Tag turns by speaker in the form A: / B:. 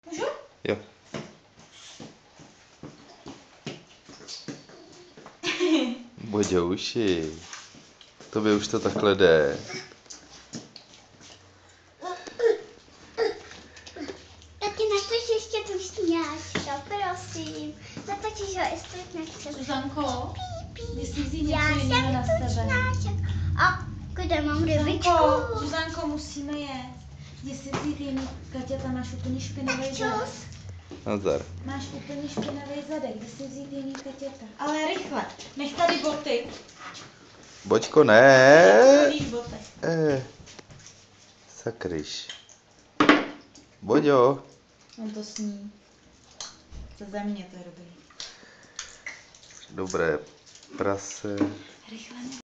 A: Můžu?
B: Jo. Boďouši. Tobě už to takhle jde.
C: Taky natoč ještě tu snídačka, prosím. Natočíš ho, jestli nechceš.
A: Zuzanko, jestli vzít
C: Já
A: něco
C: jsem
A: jiného na sebe.
C: tučnáček. A kde mám rybičku?
A: Zuzanko, musíme jet. Jdi si vzít jiný, Kaťata, máš úplně špinavý zadek.
B: Nazdar.
A: Máš úplně špinavý zadek, jdi si vzít jiný, Kaťata. Ale rychle, nech tady boty.
B: Boďko, ne.
A: Hodíš boty.
B: Sakryš. Boďo.
A: On to sní. To za mě to je dobrý.
B: Dobré prase.
A: Rychle.